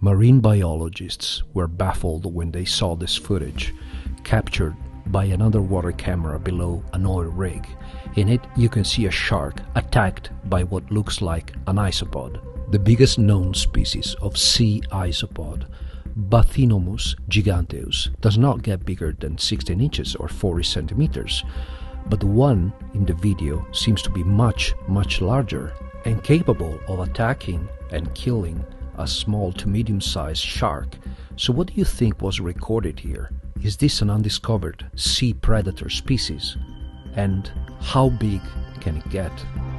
Marine biologists were baffled when they saw this footage, captured by an underwater camera below an oil rig. In it, you can see a shark attacked by what looks like an isopod. The biggest known species of sea isopod, Bathynomus giganteus, does not get bigger than 16 inches or 40 centimeters, but the one in the video seems to be much larger and capable of attacking and killing a small to medium-sized shark. So what do you think was recorded here? Is this an undiscovered sea predator species? And how big can it get?